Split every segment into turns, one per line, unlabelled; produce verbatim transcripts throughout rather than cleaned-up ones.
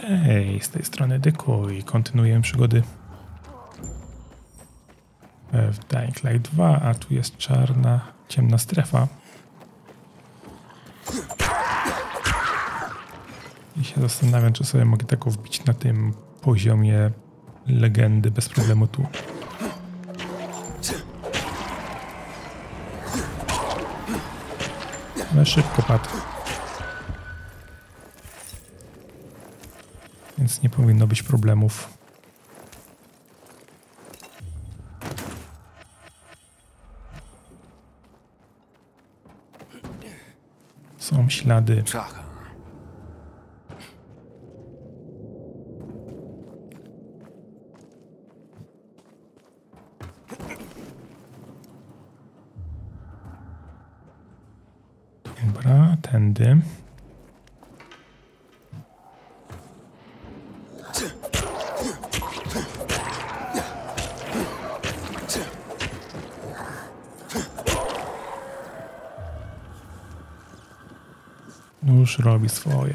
Hej, z tej strony Dyku i kontynuujemy przygody w Dying Light dwa, a tu jest czarna, ciemna strefa. I się zastanawiam, czy sobie mogę taką wbić na tym poziomie legendy bez problemu tu. Ale szybko padł. Więc nie powinno być problemów. Są ślady. Dobra, tędy. Nóż robi swoje.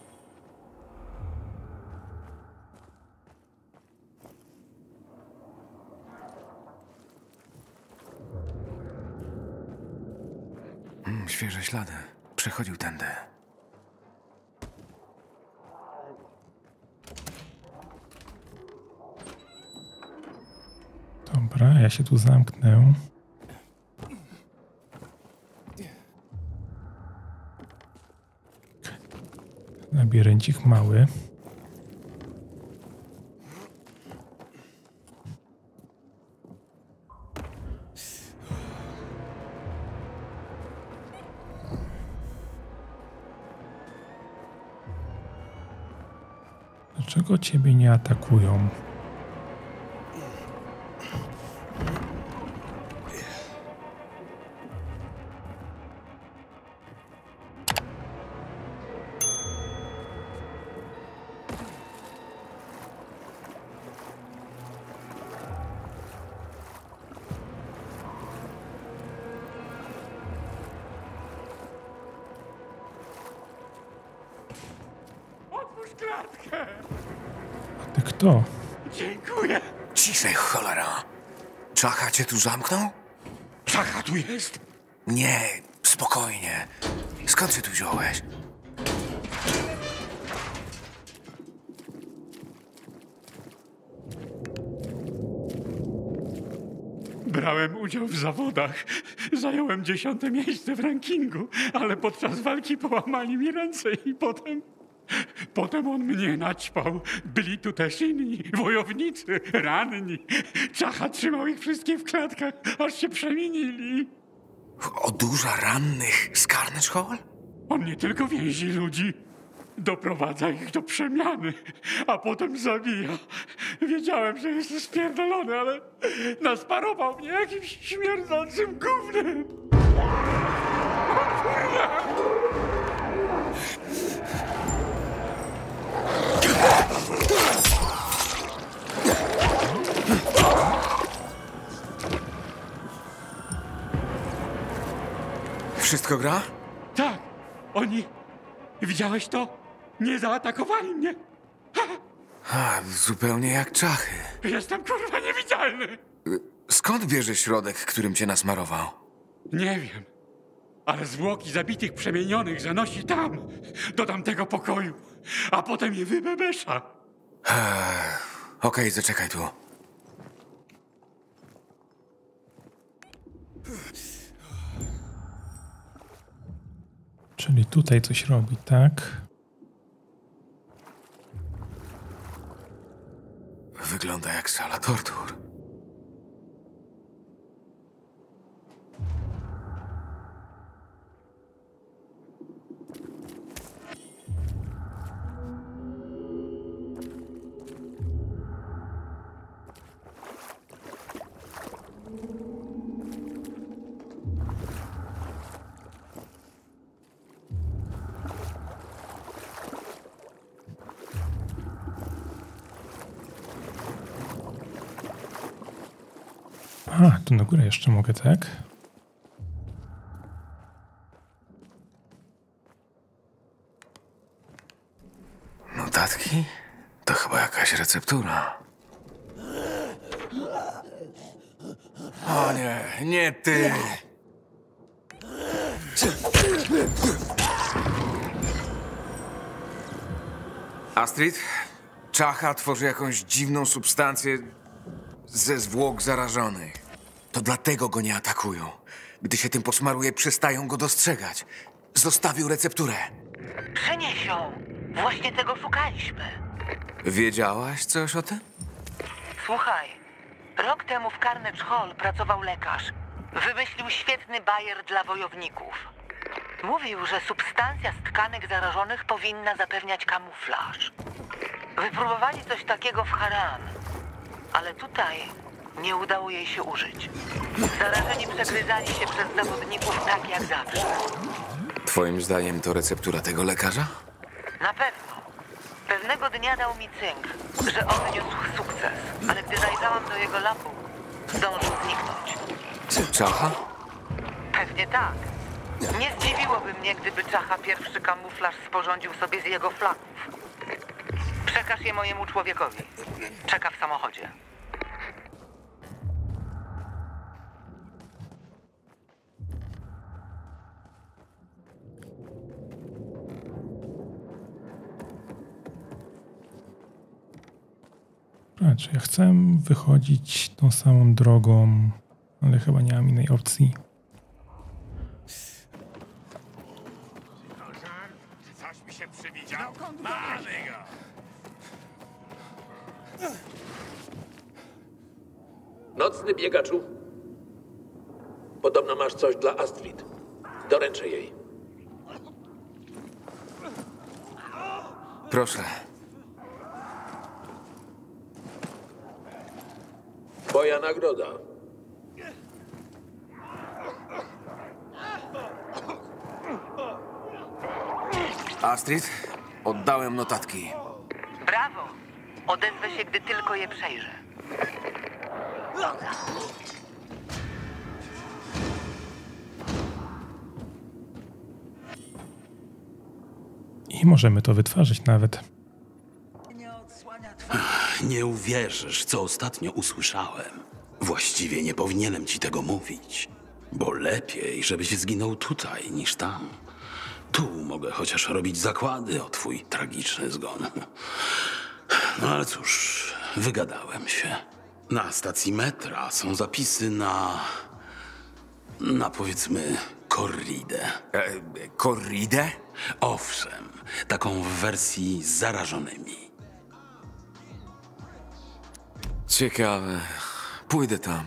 Mm, świeże ślady. Przechodził tędy.
Dobra, ja się tu zamknę. Labiryncik mały. Dlaczego ciebie nie atakują?
Klatkę!
A ty kto?
Dziękuję!
Ciszej, cholera! Czacha cię tu zamknął?
Czacha tu jest?
Nie, spokojnie. Skąd się tu wziąłeś?
Brałem udział w zawodach. Zająłem dziesiąte miejsce w rankingu, ale podczas walki połamali mi ręce i potem... Potem on mnie naćpał. Byli tu też inni, wojownicy, ranni. Czacha trzymał ich wszystkich w klatkach, aż się przemienili.
Odurza rannych z Carnage Hall?
On nie tylko więzi ludzi, doprowadza ich do przemiany, a potem zabija. Wiedziałem, że jest spierdolony, ale nasparował mnie jakimś śmierdzącym gównem.
Wszystko gra?
Tak, oni... Widziałeś to? Nie zaatakowali mnie.
A, zupełnie jak czachy.
Jestem kurwa niewidzialny.
Skąd bierze środek, którym cię nasmarował?
Nie wiem, ale zwłoki zabitych przemienionych zanosi tam, do tamtego pokoju, a potem je wybebesza.
Eee, Okej, okay, zaczekaj tu.
Czyli tutaj coś robi, tak?
Wygląda jak sala tortur.
A, tu na górę jeszcze mogę, tak?
Notatki? chyba jakaś receptura. O nie, nie ty! Astrid, Czacha tworzy jakąś dziwną substancję ze zwłok zarażonych. To dlatego go nie atakują. Gdy się tym posmaruje, przestają go dostrzegać. Zostawił recepturę.
Przynieś ją. Właśnie tego szukaliśmy.
Wiedziałaś coś o tym?
Słuchaj, rok temu w Carnage Hall pracował lekarz. Wymyślił świetny bajer dla wojowników. Mówił, że substancja z tkanek zarażonych powinna zapewniać kamuflaż. Wypróbowali coś takiego w Haran, ale tutaj nie udało jej się użyć. Zarażeni przegryzali się przez zawodników tak jak zawsze.
Twoim zdaniem to receptura tego lekarza?
Na pewno. Pewnego dnia dał mi cynk, że odniósł sukces, ale gdy zajrzałam do jego labu, zdążył zniknąć.
Czacha?
Pewnie tak. Nie zdziwiłoby mnie, gdyby Czacha pierwszy kamuflaż sporządził sobie z jego flaków. Przekaż je mojemu człowiekowi. Czeka w samochodzie.
Znaczy, ja chcę wychodzić tą samą drogą, ale chyba nie mam innej opcji.
Coś mi się przywidział. Mamy go!
Nocny biegaczu. Podobno masz coś dla Astrid. Doręczę jej.
Proszę.
Twoja nagroda.
Astrid, oddałem notatki.
Brawo! Odezwę się, gdy tylko je przejrzę.
I możemy to wytwarzać nawet.
Nie uwierzysz, co ostatnio usłyszałem. Właściwie nie powinienem ci tego mówić, bo lepiej, żebyś zginął tutaj niż tam. Tu mogę chociaż robić zakłady o twój tragiczny zgon. No ale cóż, wygadałem się. Na stacji metra są zapisy na... na powiedzmy korridę.
E, korridę?
Owszem, taką w wersji z zarażonymi.
Ciekawe. Pójdę tam.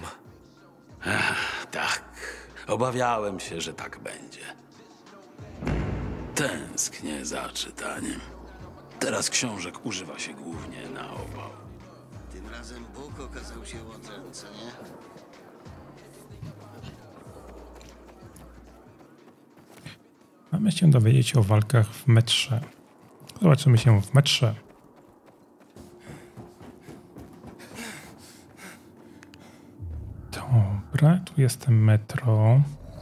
Tak, obawiałem się, że tak będzie. Tęsknię za czytaniem. Teraz książek używa się głównie na opał.
Tym razem Bóg okazał się łodzem, co nie?
Mamy się dowiedzieć o walkach w metrze. Zobaczymy się w metrze. Dobra, tu jest metro.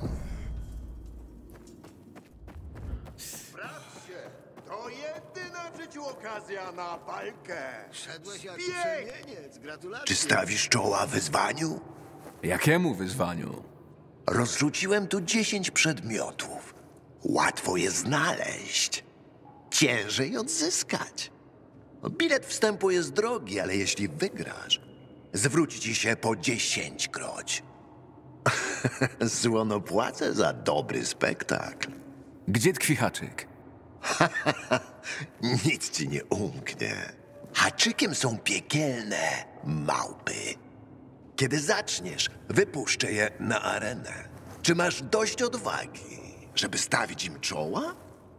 To jedyna w życiu okazja na walkę.
Szedłeś jak
Bieg!
przemieniec, gratulacje.
Czy stawisz czoła wyzwaniu?
Jakiemu wyzwaniu?
Rozrzuciłem tu dziesięć przedmiotów. Łatwo je znaleźć. Ciężej odzyskać. Bilet wstępu jest drogi, ale jeśli wygrasz, zwróci ci się po dziesięćkroć. Słono płacę za dobry spektakl.
Gdzie tkwi haczyk?
Nic ci nie umknie. Haczykiem są piekielne małpy. Kiedy zaczniesz, wypuszczę je na arenę. Czy masz dość odwagi, żeby stawić im czoła?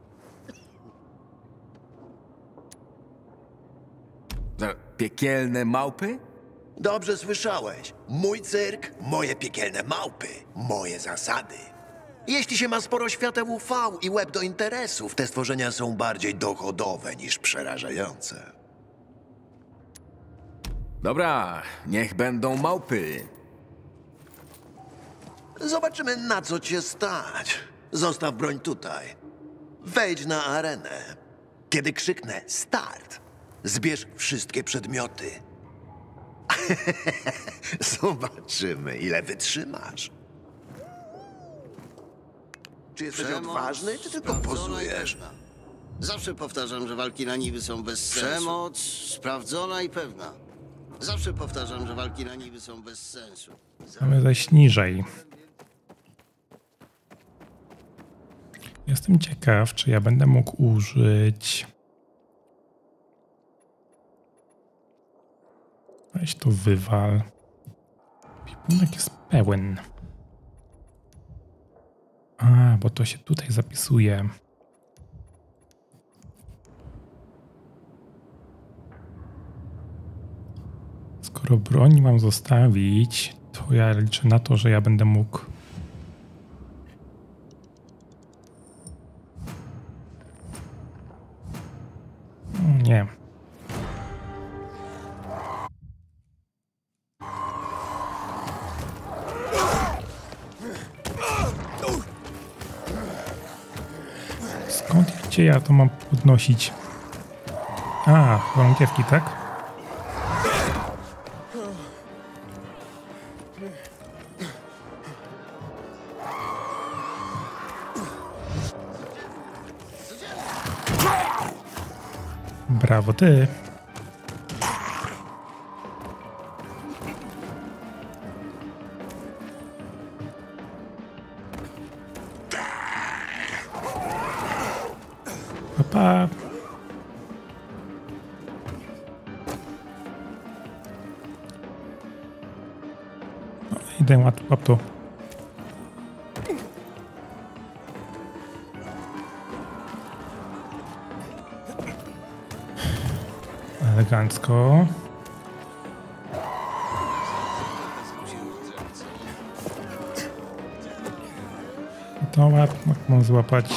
E, Piekielne małpy?
Dobrze słyszałeś. Mój cyrk, moje piekielne małpy, moje zasady. Jeśli się ma sporo świateł U V i łeb do interesów, te stworzenia są bardziej dochodowe niż przerażające.
Dobra, niech będą małpy.
Zobaczymy, na co cię stać. Zostaw broń tutaj. Wejdź na arenę. Kiedy krzyknę start, Zbierz wszystkie przedmioty. Zobaczymy, ile wytrzymasz. Czy jesteś
Przemoc
odważny, czy tylko
sprawdzona i
pozujesz?
pewna. Zawsze powtarzam, że walki na niby są bez sensu. Przemoc sprawdzona i pewna. Zawsze powtarzam, że walki na niby są bez sensu.
Mamy zejść niżej. Jestem ciekaw, czy ja będę mógł użyć... Weź to wywal. Pipunek jest pełen. A, bo to się tutaj zapisuje. Skoro broń mam zostawić, to ja liczę na to, że ja będę mógł... O, nie. Skąd, gdzie ja to mam podnosić? A, chorągiewki, tak? Brawo ty. Pa, pa. No, idę, łap, łap to. Elegancko. To łap, jak mam złapać.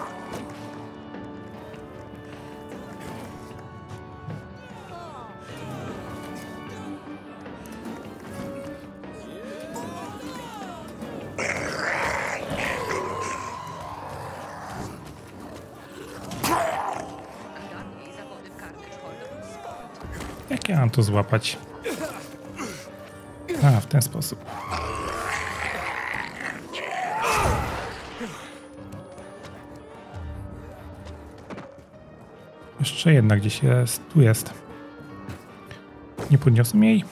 Jak ja mam to złapać? A, w ten sposób. Jeszcze jedna gdzieś jest. Tu jest. Nie podniosłem jej?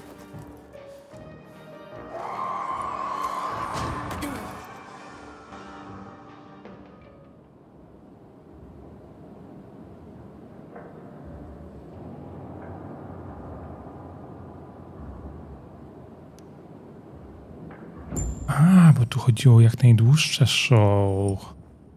A, bo tu chodziło o jak najdłuższe show.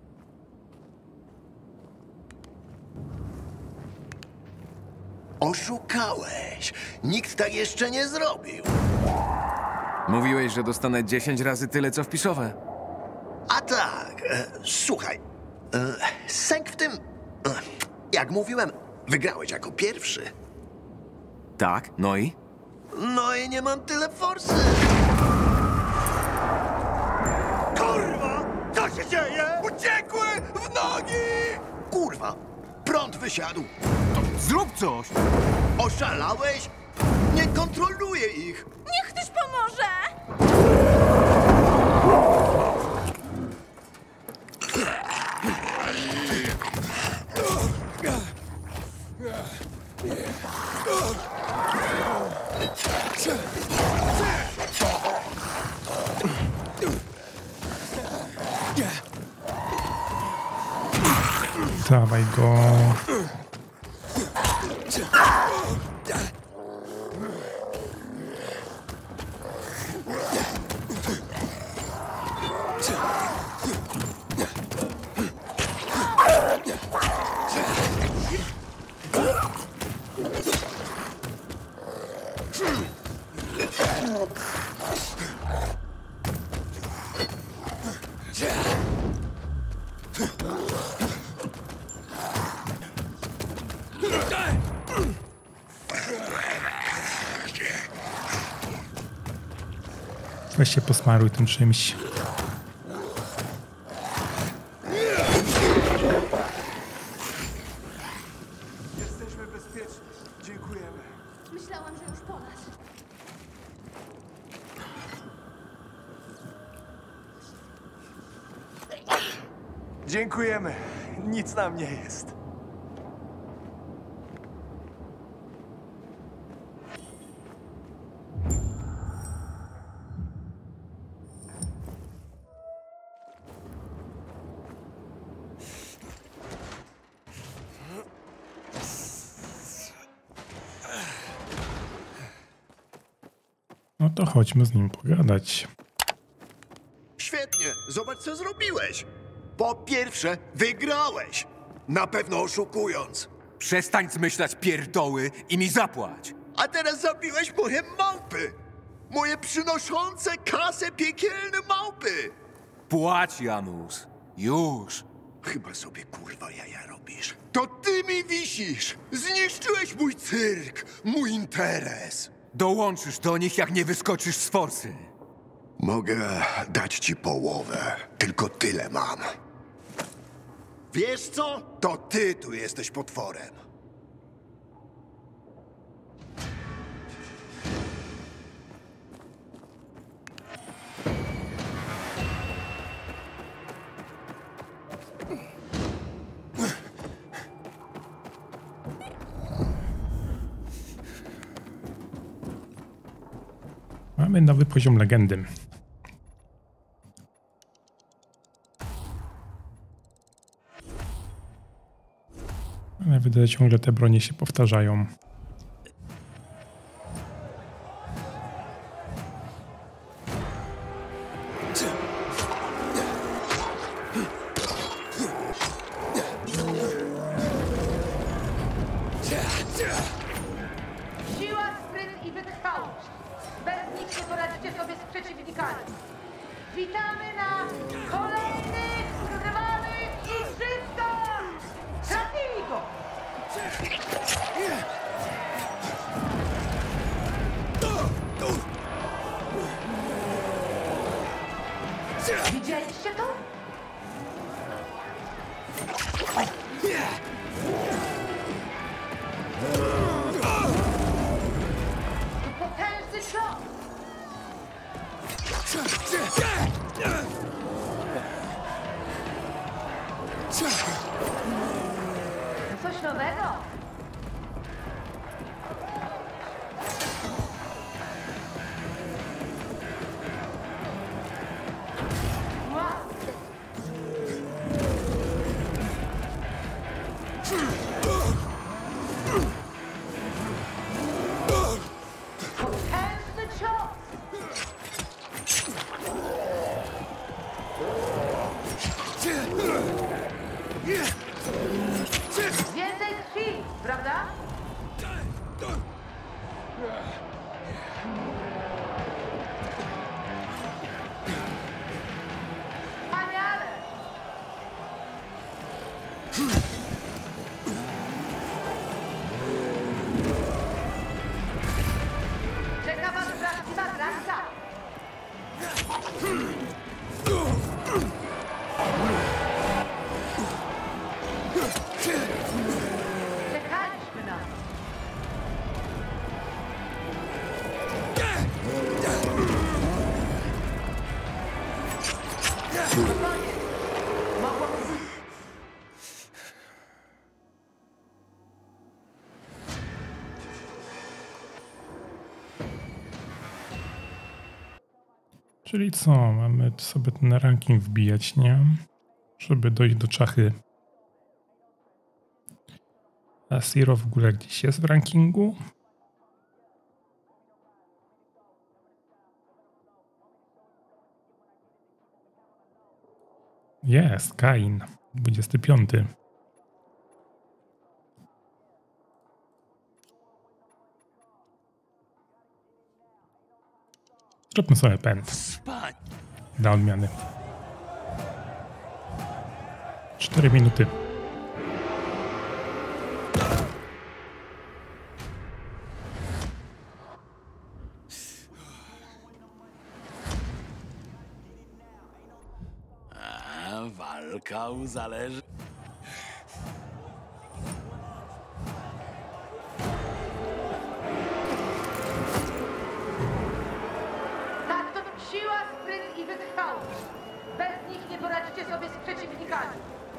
Oszukałeś. Nikt tak jeszcze nie zrobił.
Mówiłeś, że dostanę dziesięć razy tyle, co wpisowe.
A tak, e, słuchaj. E, sęk w tym... E, jak mówiłem, wygrałeś jako pierwszy.
Tak, no i?
No i nie mam tyle forsy. Kurwa! Co się dzieje? Uciekły w nogi! Kurwa! Prąd wysiadł.
Zrób coś!
Oszalałeś? Nie kontroluję ich.
Niech ktoś pomoże!
Dawaj go. Weź się posmaruj tym czymś.
Jesteśmy bezpieczni.
Dziękujemy. Nic nam nie jest.
No to chodźmy z nim pogadać.
Świetnie, zobacz co zrobiłeś. Po pierwsze, wygrałeś. Na pewno oszukując.
Przestań zmyślać pierdoły i mi zapłać.
A teraz zabiłeś moje małpy. Moje przynoszące kasę piekielne małpy.
Płać, Janus. Już.
Chyba sobie kurwa jaja robisz. To ty mi wisisz. Zniszczyłeś mój cyrk, mój interes.
Dołączysz do nich, jak nie wyskoczysz z forsy.
Mogę dać ci połowę. Tylko tyle mam. Wiesz co? To ty tu jesteś potworem.
Mamy nowy poziom legendy. Ale wydaje się, że te bronie się powtarzają.
Siła, spryt i wytrwałość. Bez nich nie poradzicie sobie z przeciwnikami. Witamy na kolejnych zgrywanych igrzyskach! Trafili go! Widzieliście to? To potężny cios! Coś nowego? Wow! Potężny cios! Więcej krwi, prawda? Wspaniale! Czeka was prawdziwa granica! Czekaliśmy na to. Spokojnie. Mogło być.
Czyli co? Mamy sobie ten ranking wbijać, nie? Żeby dojść do czachy. A Zero w ogóle gdzieś jest w rankingu? Jest, Kain. dwudziesty piąty. Zróbmy sobie pęd. Dla odmiany. Cztery minuty.
A, walka uzależy...
Tak, to siła, spryt i wytrwałość. Bez nich nie poradzicie sobie z przeciwnikami.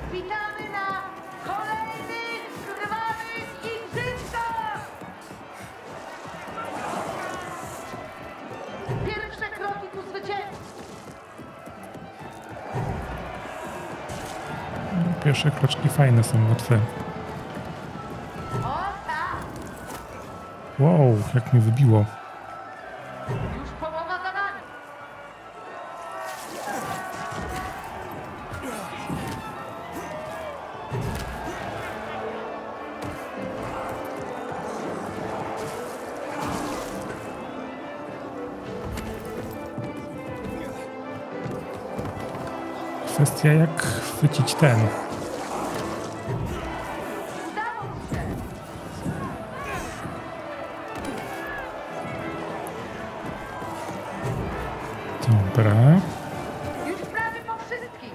Witamy na kolejnych zgrywanych igrzyskach! Pierwsze kroki ku zwycięstwu.
Pierwsze kroczki fajne są, łatwe.
O tak!
Wow, jak mi wybiło.
Już połowa za nami.
Kwestia jak chwycić ten.
Udało mi się.
Dobra.
Już prawie po wszystkich.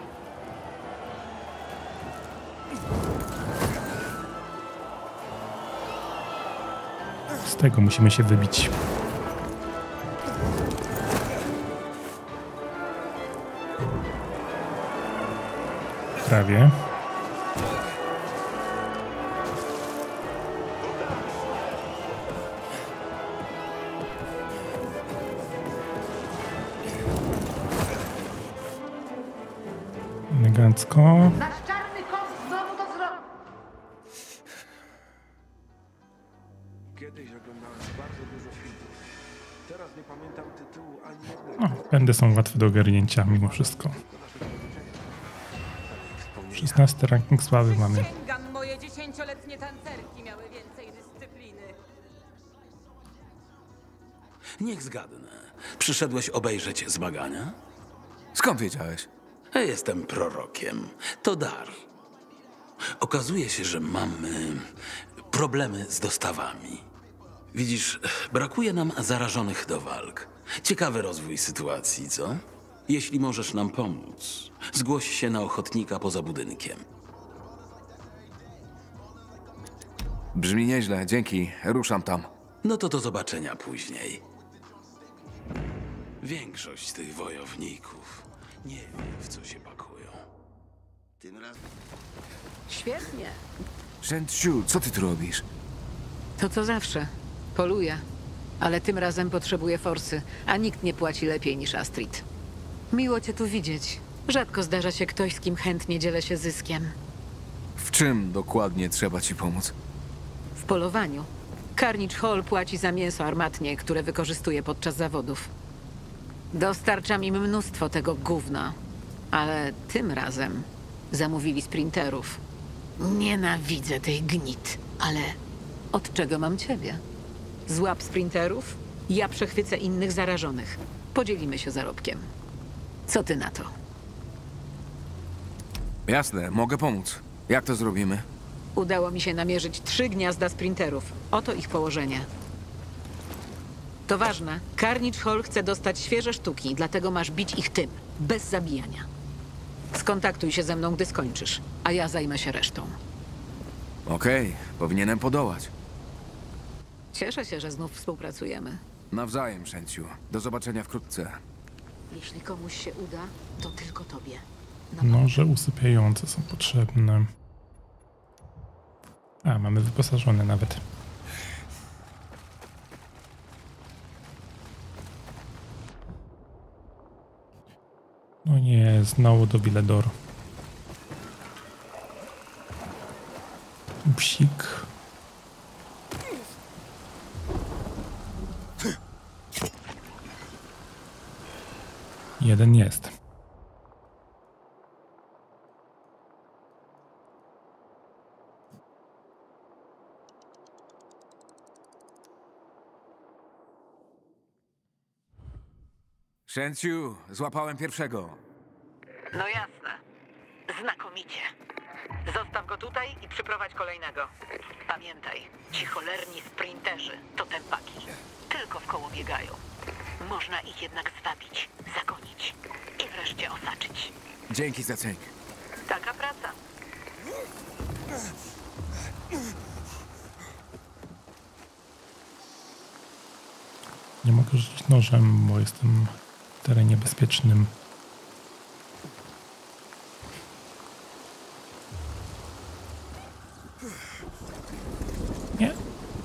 Z tego musimy się wybić. Prawie. Elegancko.
Nasz czarny kot znowu to zrobił.
Kiedyś oglądałem bardzo dużo filmów. Teraz nie pamiętam tytułu ani jednego.
No, będę są łatwe do ogarnięcia mimo wszystko. szesnasty ranking sławy mamy.
Przysięgam, moje dziesięcioletnie tancerki miały więcej dyscypliny.
Niech zgadnę. Przyszedłeś obejrzeć zmagania?
Skąd wiedziałeś?
Jestem prorokiem. To dar. Okazuje się, że mamy problemy z dostawami. Widzisz, brakuje nam zarażonych do walk. Ciekawy rozwój sytuacji, co? Jeśli możesz nam pomóc, zgłoś się na ochotnika poza budynkiem.
Brzmi nieźle, dzięki. Ruszam tam.
No to do zobaczenia później. Większość tych wojowników nie wie, w co się pakują.
Tym razem...
Świetnie.
Shen-Chu, co ty tu robisz?
To co zawsze. Poluję. Ale tym razem potrzebuję forsy, a nikt nie płaci lepiej niż Astrid. Miło cię tu widzieć. Rzadko zdarza się ktoś, z kim chętnie dzielę się zyskiem.
W czym dokładnie trzeba ci pomóc?
W polowaniu. Carnage Hall płaci za mięso armatnie, które wykorzystuje podczas zawodów. Dostarczam im mnóstwo tego gówna. Ale tym razem zamówili sprinterów. Nienawidzę tych gnit, ale od czego mam ciebie? Złap sprinterów, ja przechwycę innych zarażonych. Podzielimy się zarobkiem. Co ty na to?
Jasne, mogę pomóc. Jak to zrobimy?
Udało mi się namierzyć trzy gniazda sprinterów. Oto ich położenie. To ważne. Carnage Hall chce dostać świeże sztuki, dlatego masz bić ich tym, bez zabijania. Skontaktuj się ze mną, gdy skończysz, a ja zajmę się resztą.
Okej, powinienem podołać.
Cieszę się, że znów współpracujemy.
Nawzajem, Shen-Chu. Do zobaczenia wkrótce.
Jeśli komuś się uda, to tylko tobie.
Noże usypiające są potrzebne. A, mamy wyposażone nawet. No nie, znowu do Villedor. Psik. Jeden jest.
Shen-Chu, złapałem pierwszego.
No jasne. Znakomicie. Zostaw go tutaj i przyprowadź kolejnego. Pamiętaj, ci cholerni sprinterzy to tempaki. Tylko w koło biegają. Można ich jednak zwabić, zagonić i wreszcie osaczyć.
Dzięki za cynk.
Taka praca.
Nie mogę rzucić nożem, bo jestem w terenie bezpiecznym. Nie?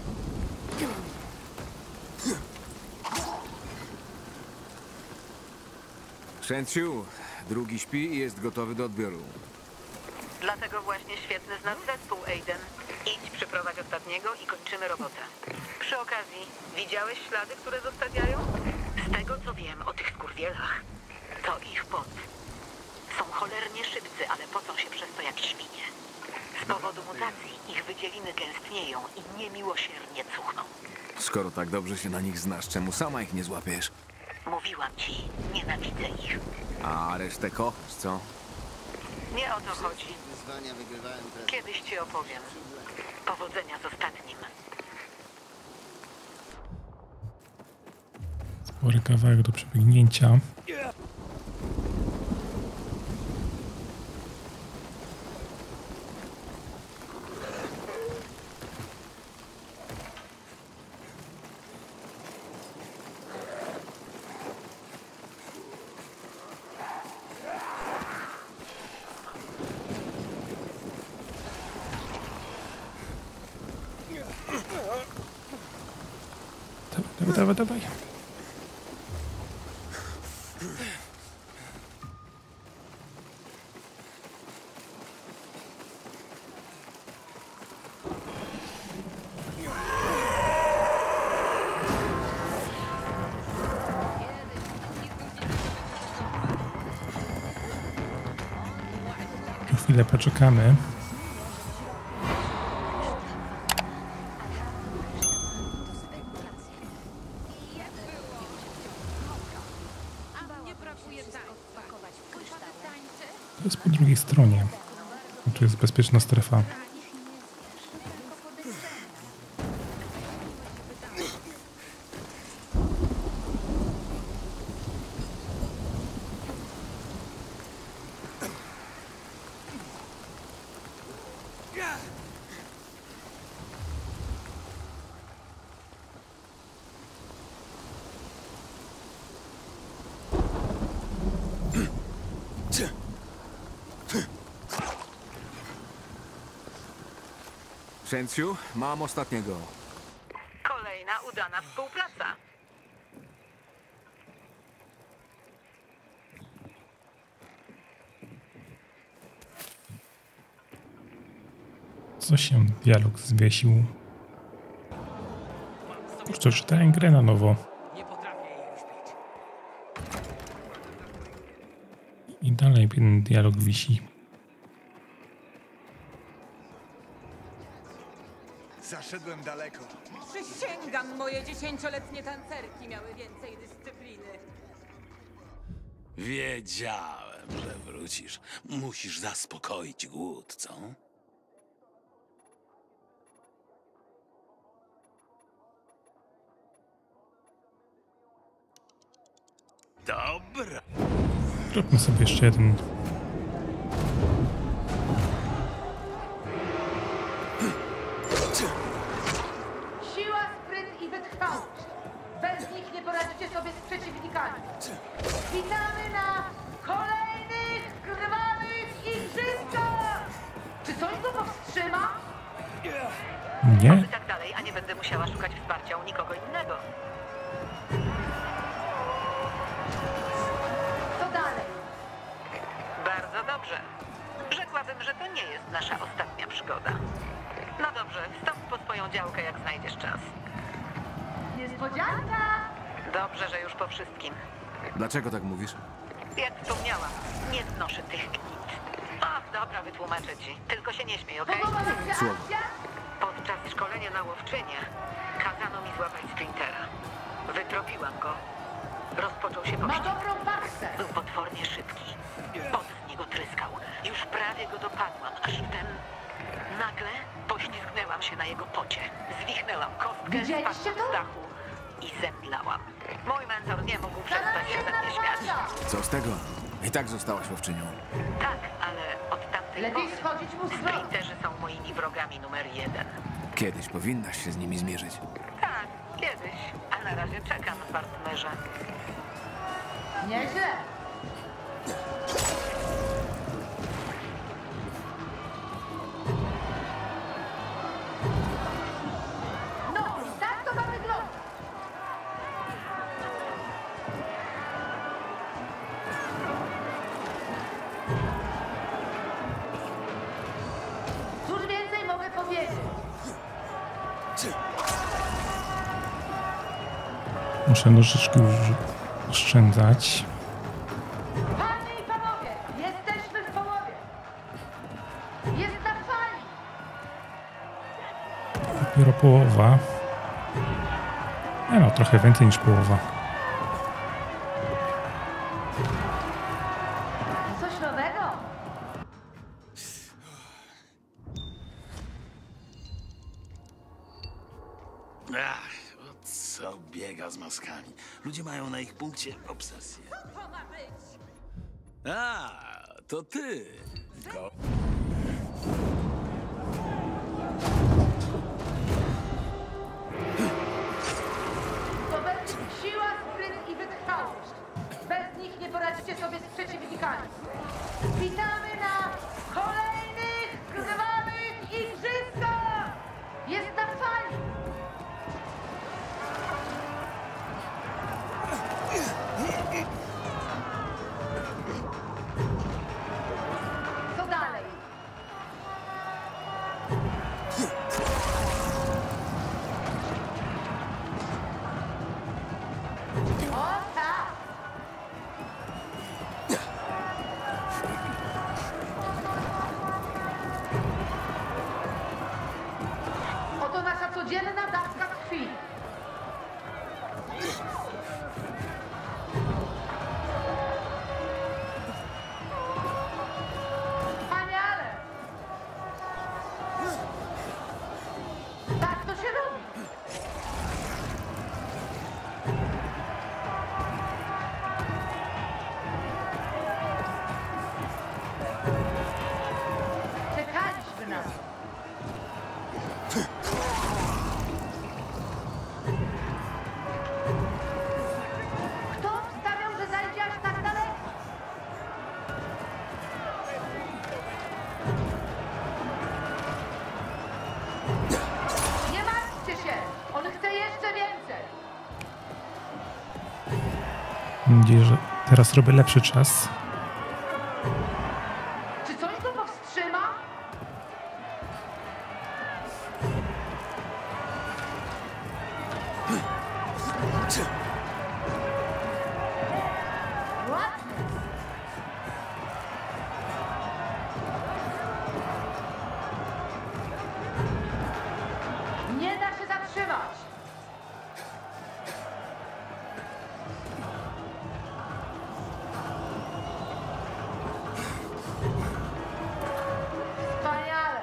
Shen-Tzu, drugi śpi i jest gotowy do odbioru.
Dlatego właśnie świetny z nas zespół, Aiden. Idź, przyprowadź ostatniego i kończymy robotę. Przy okazji, widziałeś ślady, które zostawiają? Z tego, co wiem o tych skurwielach, to ich pot. Są cholernie szybcy, ale pocą się przez to jak świnie. Z powodu mutacji ich wydzieliny gęstnieją i niemiłosiernie cuchną.
Skoro tak dobrze się na nich znasz, czemu sama ich nie złapiesz?
Mówiłam ci, nienawidzę ich.
A resztę kochasz, co?
Nie o to chodzi.
Wyzwania wygrywałem teraz.
Kiedyś ci opowiem. Powodzenia z ostatnim.
Spory kawałek do przebiegnięcia. Dawaj, dawaj, dawaj. Chwilę poczekamy. To jest po drugiej stronie. Tu jest bezpieczna strefa.
Shen-Tzu, mam ostatniego.
Kolejna udana współpraca.
Co się dialog zwiesił? Już to czytałem grę na nowo. I dalej jeden dialog wisi.
Zaszedłem daleko.
Przysięgam, moje dziesięcioletnie tancerki miały więcej dyscypliny.
Wiedziałem, że wrócisz. Musisz zaspokoić głód, co? Dobra.
Zróbmy sobie jeszcze jeden.
Siła, spryt i wytrwałość. Bez nich nie poradzicie sobie z przeciwnikami. Witamy na kolejnych krwawych igrzyskach! Czy coś go powstrzyma?
Nie?
Oby tak dalej, a nie będę musiała szukać wsparcia u nikogo innego.
Co dalej?
Bardzo dobrze. Rzekłabym, że to nie jest nasza ostatnia przygoda. No dobrze, wstąp po swoją działkę, jak znajdziesz czas.
Niespodzianka!
Dobrze, że już po wszystkim.
Dlaczego tak mówisz?
Jak wspomniałam, nie znoszę tych gnit. Ach, dobra, wytłumaczę ci. Tylko się nie śmiej, okej?
Słowo.
Podczas szkolenia na łowczynię kazano mi złapać sprintera. Wytropiłam go. Rozpoczął się
Ma
pościg.
dobrą paksę!
Był potwornie szybki. Pot z niego tryskał. Już prawie go dopadłam, aż wtem nagle poślizgnęłam się na jego pocie. Zwichnęłam kostkę,
Widzieliście
spadłam
to?
z dachu i zemdlałam. Mój mentor nie mógł przestać się ze mnie śmiać.
Co z tego? I tak zostałaś łowczynią.
Tak, ale od tamtej
Lepiej
pory
schodzić mu z drogi.
sprinterzy są moimi wrogami numer jeden.
Kiedyś powinnaś się z nimi zmierzyć.
Tak, kiedyś. A na razie czekam, partnerze.
Nieźle!
Muszę nożyczki już oszczędzać.
Panie i panowie, jesteśmy w połowie. Jest na fali.
Dopiero połowa. Nie no, trochę więcej niż połowa.
Coś nowego?
Ach, o co biega z maskami? Ludzie mają na ich punkcie obsesję.
To ma być!
A, to ty. Go.
To będzie siła, spryt i wytrwałość. Bez nich nie poradzicie sobie z przeciwnikami. Witamy na kolejnych krwawych igrzyskach! Jest na fali! Co dalej? O tak! Oto nasza codzienna dawka krwi. Wspaniale! Tak to się robi. Czekaliśmy na to. Kto wstawiał, że zajdzie aż tak daleko? Nie martwcie się! On chce jeszcze więcej!
Mam nadzieję, że teraz robię lepszy czas.
Czy coś go powstrzyma? Ładnie! Nie da się zatrzymać! Wspaniale!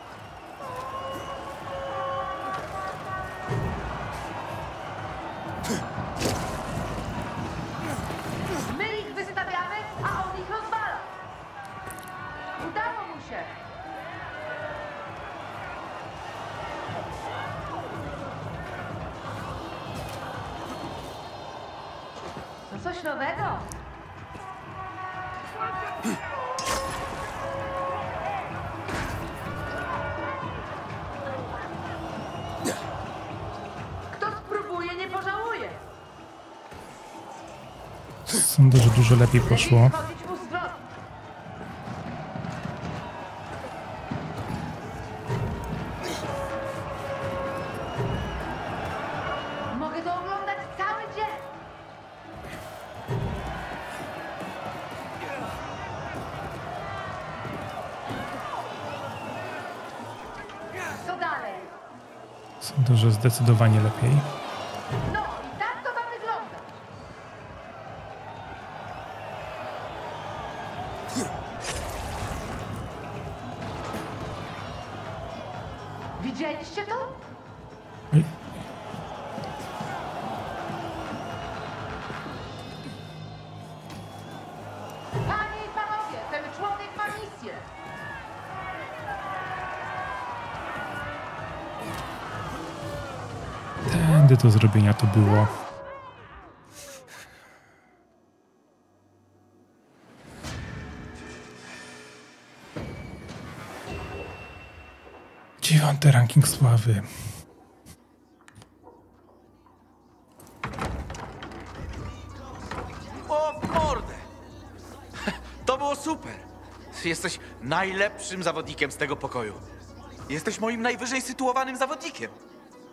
My ich wystawiamy, a on ich rozwala. Udało mu się. To coś nowego. Kto spróbuje, nie pożałuje.
Sądzę, że dużo lepiej poszło.
Chodzić mu z drogi. Mogę to oglądać cały dzień. Co dalej?
Sądzę, że zdecydowanie lepiej.
No i tak to ma wyglądać. Widzieliście to?
Oj.
Panie i panowie, ten człowiek ma misję.
Tędy do zrobienia to było. Dziewiąty ranking sławy.
O, w mordę! To było super! Jesteś najlepszym zawodnikiem z tego pokoju. Jesteś moim najwyżej sytuowanym zawodnikiem.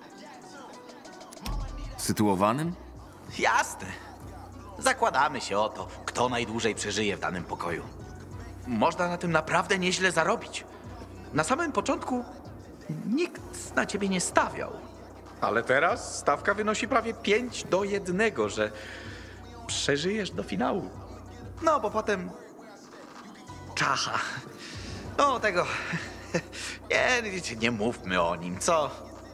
Sytuowanym?
Jasne. Zakładamy się o to, kto najdłużej przeżyje w danym pokoju. Można na tym naprawdę nieźle zarobić. Na samym początku nikt na ciebie nie stawiał. Ale teraz stawka wynosi prawie pięć do jednego, że przeżyjesz do finału. No, bo potem... Czacha. No, tego... Nie, nie mówmy o nim, co?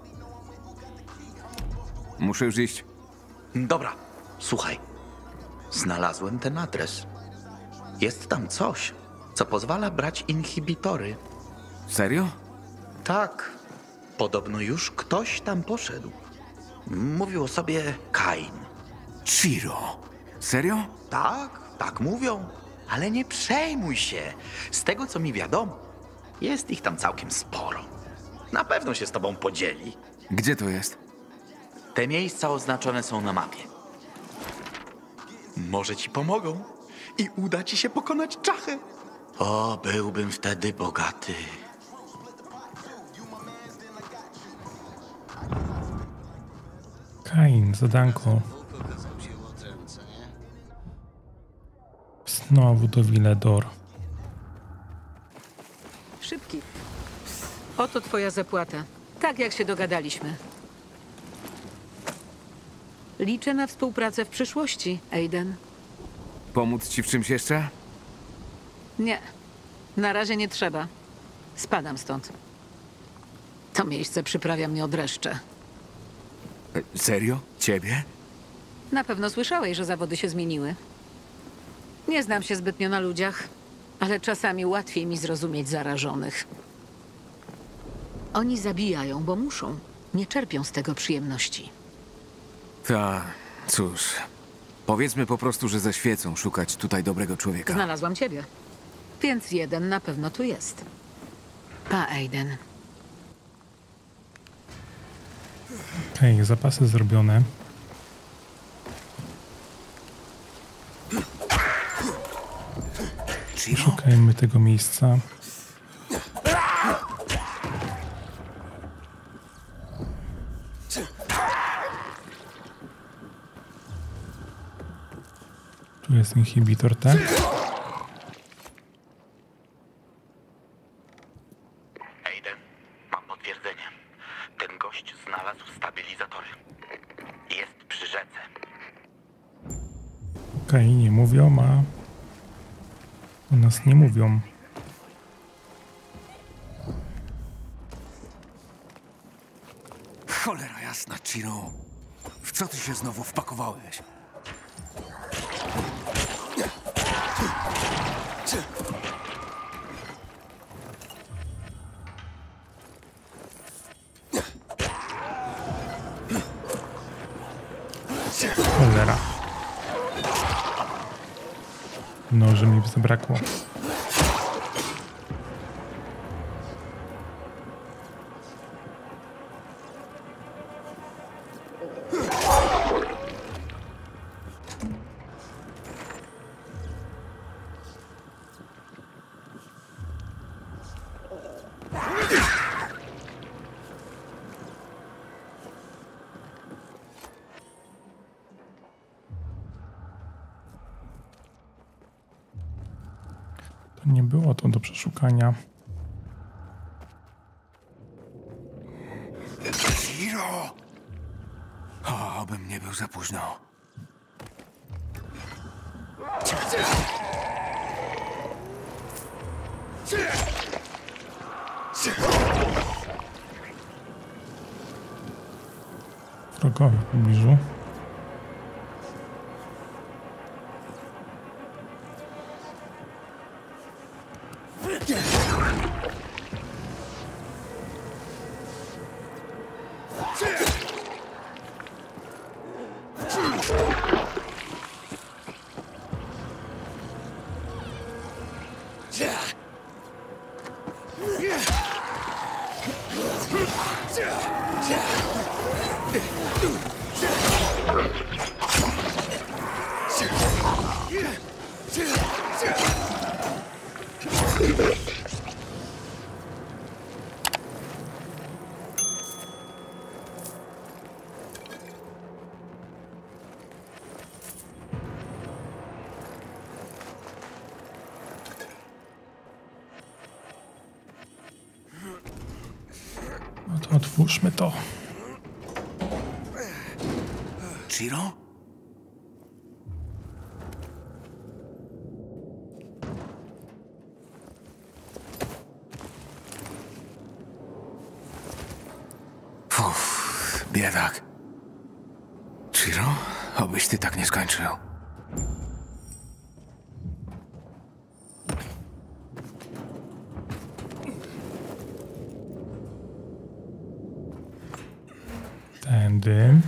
Muszę już iść.
Dobra, słuchaj. Znalazłem ten adres. Jest tam coś, co pozwala brać inhibitory.
Serio?
Tak. Podobno już ktoś tam poszedł. Mówił o sobie Kain.
Chiro. Serio?
Tak, tak mówią. Ale nie przejmuj się. Z tego, co mi wiadomo, jest ich tam całkiem sporo. Na pewno się z tobą podzieli.
Gdzie to jest?
Te miejsca oznaczone są na mapie. Może ci pomogą i uda ci się pokonać Czachę. O, byłbym wtedy bogaty.
Kain, zadanko. Znowu do Villedor.
Szybki. Oto twoja zapłata. Tak jak się dogadaliśmy. Liczę na współpracę w przyszłości, Aiden.
Pomóc ci w czymś jeszcze?
Nie. Na razie nie trzeba. Spadam stąd. To miejsce przyprawia mnie o dreszcze.
E, serio? Ciebie?
Na pewno słyszałeś, że zawody się zmieniły. Nie znam się zbytnio na ludziach, ale czasami łatwiej mi zrozumieć zarażonych. Oni zabijają, bo muszą. Nie czerpią z tego przyjemności.
Ta, cóż. Powiedzmy po prostu, że ze świecą szukać tutaj dobrego człowieka.
Znalazłam ciebie. Więc jeden na pewno tu jest. Pa, Aiden.
Okej, okay, zapasy zrobione. Szukajmy tego miejsca. Tu jest inhibitor, tak?
Aiden, mam potwierdzenie. Ten gość znalazł stabilizatory. Jest przy rzece.
Okej, okay, nie mówią, a o nas nie mówią.
Cholera jasna, Chiro. W co ty się znowu wpakowałeś?
Cholera. Noży mi zabrakło. Nie było to do przeszukania.
Chiro! O, obym nie był za późno.
Wrogowie w pobliżu. Otwórzmy to.
Ciro? Uff, biedak. Ciro, obyś ty tak nie skończył.
Tędy.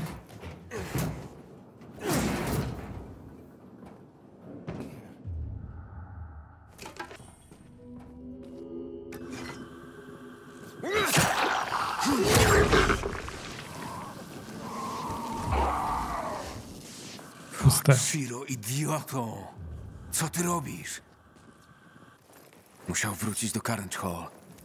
Puste.
Ciro, idioto! Co ty robisz? Musiał wrócić do Carnage Hall.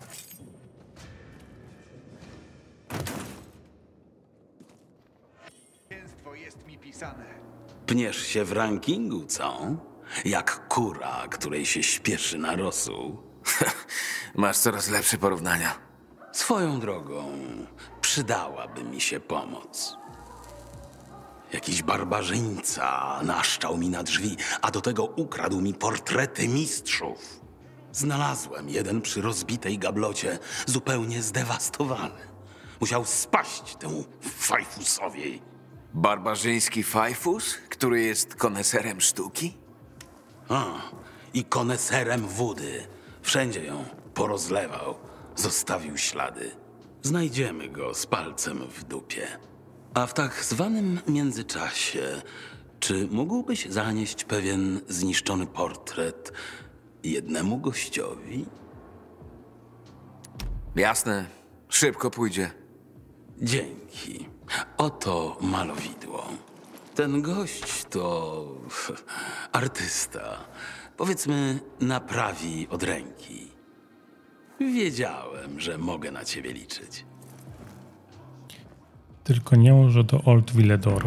Zwycięstwo jest mi pisane.
Pniesz się w rankingu, co? Jak kura, której się śpieszy na rosół.
Masz coraz lepsze porównania.
Swoją drogą, przydałaby mi się pomoc. Jakiś barbarzyńca naszczał mi na drzwi, a do tego ukradł mi portrety mistrzów. Znalazłem jeden przy rozbitej gablocie, zupełnie zdewastowany. Musiał spaść temu Fajfusowi.
Barbarzyński Fajfus, który jest koneserem sztuki?
A, i koneserem wody. Wszędzie ją porozlewał, zostawił ślady. Znajdziemy go z palcem w dupie. A w tak zwanym międzyczasie, czy mógłbyś zanieść pewien zniszczony portret jednemu gościowi?
Jasne, szybko pójdzie.
Dzięki. Oto malowidło. Ten gość to artysta. Powiedzmy, naprawi od ręki. Wiedziałem, że mogę na ciebie liczyć.
Tylko nie może do Old Villedor.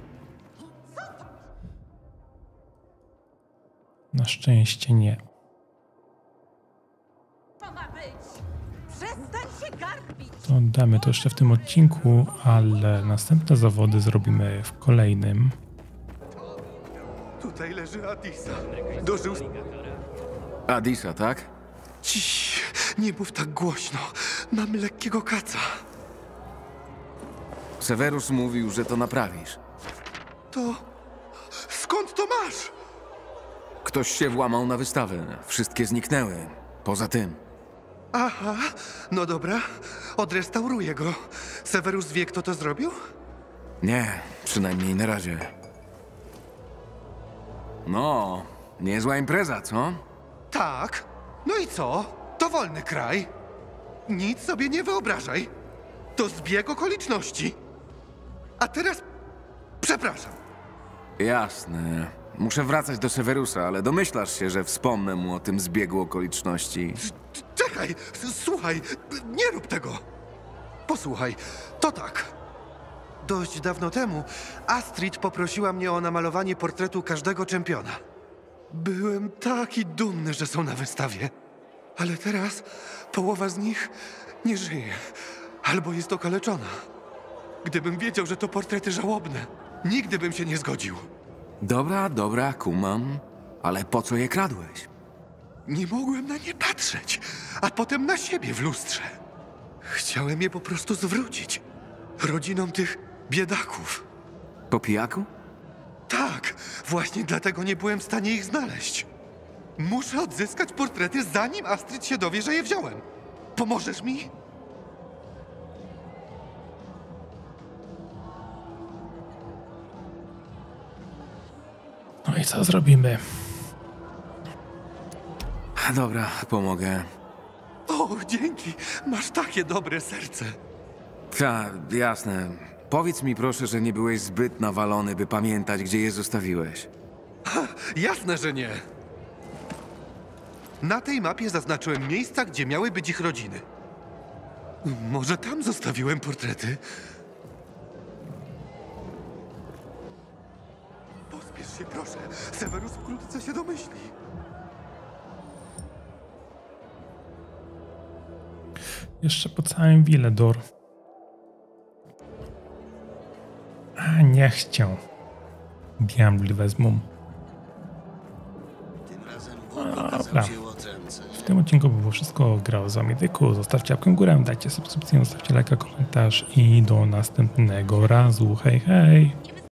Na szczęście nie.
To ma być! Przestań się garbić!
To damy to jeszcze w tym odcinku, ale następne zawody zrobimy w kolejnym.
Tutaj leży Adisa. Dożył...
Adisa, tak?
Ciii, nie mów tak głośno. Mam lekkiego kaca.
Severus mówił, że to naprawisz.
To... skąd to masz?
Ktoś się włamał na wystawę. Wszystkie zniknęły. Poza tym.
Aha, no dobra. Odrestauruję go. Severus wie, kto to zrobił?
Nie, przynajmniej na razie. No, niezła impreza, co?
Tak. No i co? To wolny kraj. Nic sobie nie wyobrażaj. To zbieg okoliczności. A teraz... przepraszam.
Jasne. Muszę wracać do Severusa, ale domyślasz się, że wspomnę mu o tym zbiegu okoliczności.
Czekaj, s- słuchaj, nie rób tego. Posłuchaj, to tak. Dość dawno temu Astrid poprosiła mnie o namalowanie portretu każdego czempiona. Byłem taki dumny, że są na wystawie. Ale teraz połowa z nich nie żyje. Albo jest okaleczona. Gdybym wiedział, że to portrety żałobne, nigdy bym się nie zgodził.
Dobra, dobra, kumam. Ale po co je kradłeś?
Nie mogłem na nie patrzeć, a potem na siebie w lustrze. Chciałem je po prostu zwrócić. Rodzinom tych biedaków.
Po pijaku?
Tak, właśnie dlatego nie byłem w stanie ich znaleźć. Muszę odzyskać portrety, zanim Astrid się dowie, że je wziąłem. Pomożesz mi?
No i co zrobimy?
Dobra, pomogę.
O, dzięki. Masz takie dobre serce.
Tak, jasne. Powiedz mi proszę, że nie byłeś zbyt nawalony, by pamiętać, gdzie je zostawiłeś.
Ha, jasne, że nie. Na tej mapie zaznaczyłem miejsca, gdzie miały być ich rodziny. Może tam zostawiłem portrety? Pospiesz się, proszę. Severus wkrótce się domyśli.
Jeszcze po całym Villedor Niech cię diabli wezmą. Dobra. W tym odcinku było wszystko. Grał z wami Dyku. Zostawcie łapkę w górę, dajcie subskrypcję, zostawcie lajka, komentarz i do następnego razu. Hej, hej!